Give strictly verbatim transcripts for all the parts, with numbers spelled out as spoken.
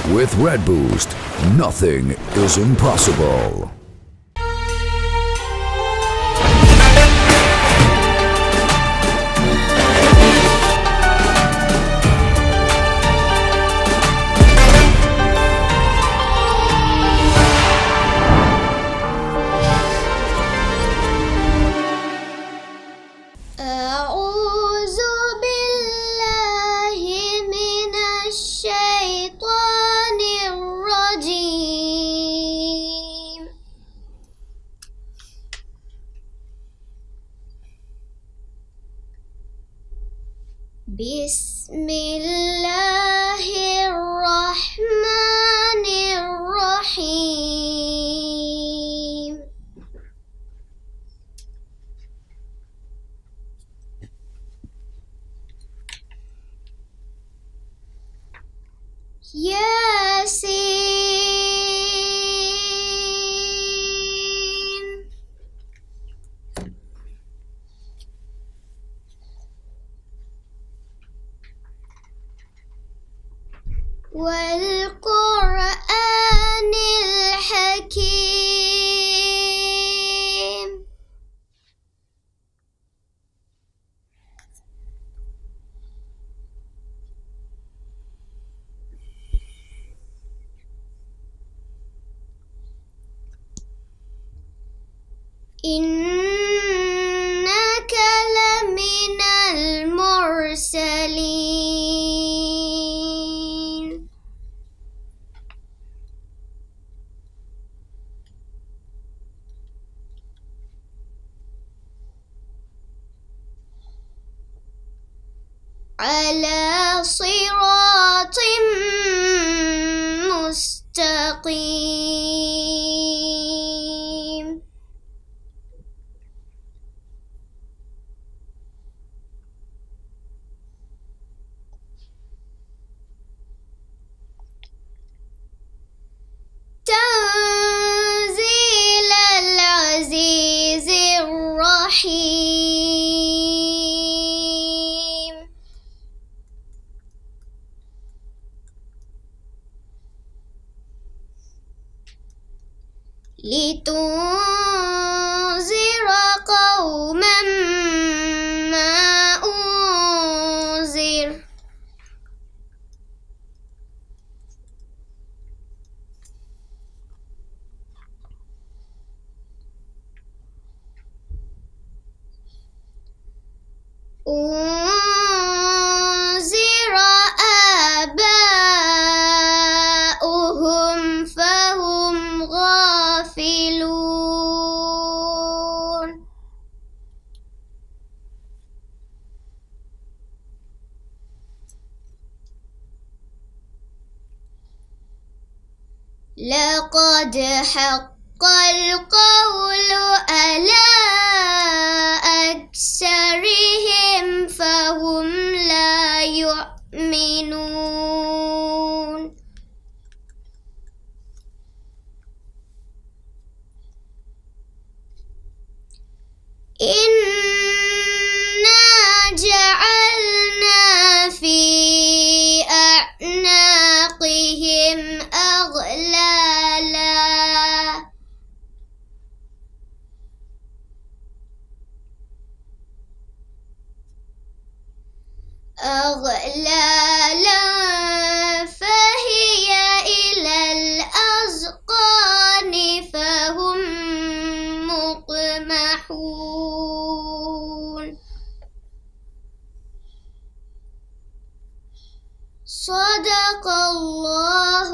With Red Boost, nothing is impossible. بسم الله الرحمن الرحيم ياسين والقرآن الحكيم إنك لمن المرسلين على صراط مستقيم تنزيل العزيز الرحيم لتنذر قوما ما أنذر أنذر آباؤهم فهم غافلون لقد حق القول على أكثرهم فهم لا يؤمنون إنا جعلنا في أعناقهم أغلالا أغلالا فهي إلى الأذقان فهم مقمحون صدق الله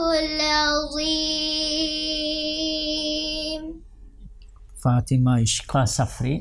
العظيم. فاطمة إشقا سفري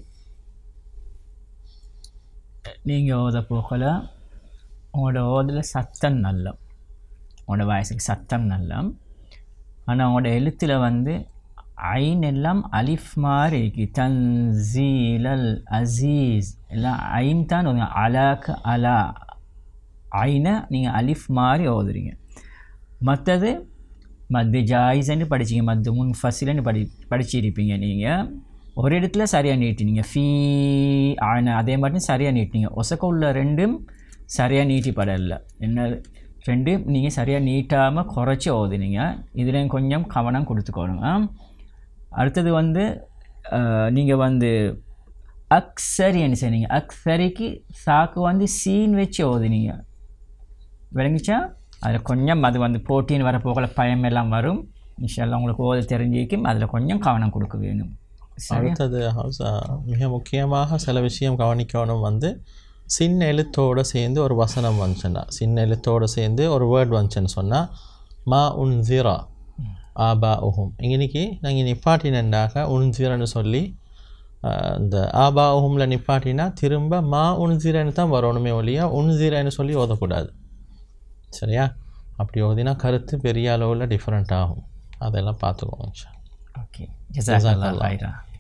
நீங்கள் ஓத போகல உங்களோட ஓதில் சத்தம் நல்ல உங்களோட வயசுக்கு சத்தம் நல்ல ஆனால் உங்களோட எழுத்தில் வந்து ஐன் எல்லாம் அலிஃப் மாதிரி இருக்கு தன்சீலல் அசீஸ் எல்லாம் ஐன் தான் அலாக்கு அலா ஐனை நீங்கள் அலிஃப் மாதிரி ஓதுறீங்க மற்றது மத்து ஜாயிஸ்ன்னு படிச்சிங்க மத்து முன் ஃபசிலன்னு படி படிச்சிருப்பீங்க நீங்கள் ஒரு இடத்துல சரியாக நீட்டினீங்க ஃபீ ஆன அதே மாதிரி சரியாக நீட்டினீங்க ஒசக்க உள்ள ரெண்டும் சரியாக நீட்டிப்படலை என்ன ரெண்டு நீங்கள் சரியாக நீட்டாமல் குறைச்சி ஓதுனீங்க. இதுலேயும் கொஞ்சம் கவனம் கொடுத்துக்கோணுங்க. அடுத்தது வந்து நீங்கள் வந்து அக்ஸரின்னு சொன்னீங்க. அக்ஸரிக்கு சாக்கு வந்து சீன் வச்சு ஓதுனீங்க. விளங்கிச்சா? அதில் கொஞ்சம் அது வந்து போட்டின்னு வர போகல பயம் எல்லாம் வரும். இன்ஷால்லா உங்களுக்கு ஓத தெரிஞ்சிக்கும். அதில் கொஞ்சம் கவனம் கொடுக்க வேணும். அடுத்தது மிக முக்கியமாக சில விஷயம் கவனிக்கணும். வந்து சின்ன எழுத்தோடு சேர்ந்து ஒரு வசனம் வந்துச்சுன்னா, சின்ன எழுத்தோடு சேர்ந்து ஒரு வேர்ட் வந்துச்சுன்னு சொன்னால் மா உன்சிரா ஆபா உஹும். இன்னைக்கு நாங்கள் நிப்பாட்டினண்டாக உன்சிரன்னு சொல்லி இந்த ஆபா உஹுமில் நிப்பாட்டினா திரும்ப மா உன்சிரன்னு தான் வரணுமே ஒழியா உன்சிரன்னு சொல்லி ஓதக்கூடாது. சரியா? அப்படி ஓதினா கருத்து பெரிய அளவில் டிஃப்ரெண்ட் ஆகும். அதெல்லாம் பார்த்துக்கோங்க. ஓகே, ஜஸாக்கல்லாஹ் ஹைரா.